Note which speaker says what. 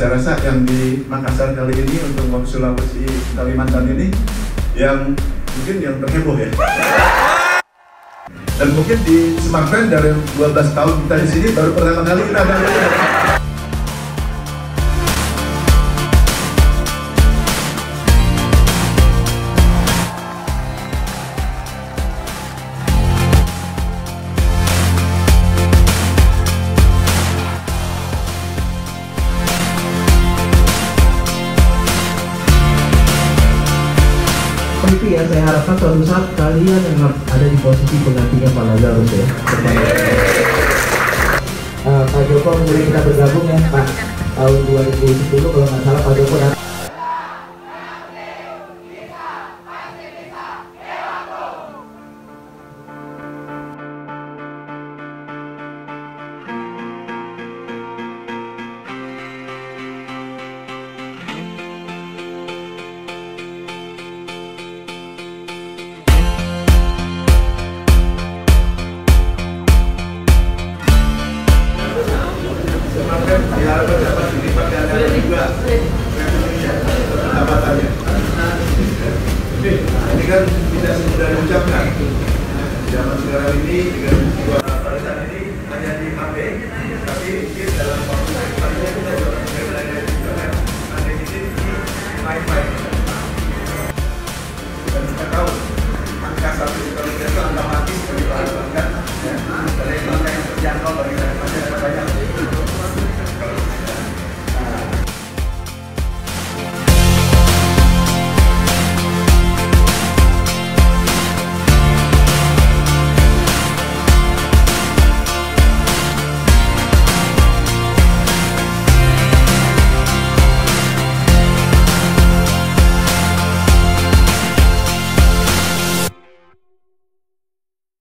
Speaker 1: saya rasa yang di Makassar kali ini untuk WOM Sulawesi Kalimantan ini yang mungkin yang terheboh ya. Dan mungkin di Semarang dari 12 tahun kita di sini baru pertama kali kita ada.
Speaker 2: Itu ya, saya harapkan suatu saat kalian yang ada di posisi penggantinya Pak Lazarus ya. Pak Joko mulai kita bergabung ya Pak, tahun 2010 kalau nggak salah Pak Joko datang.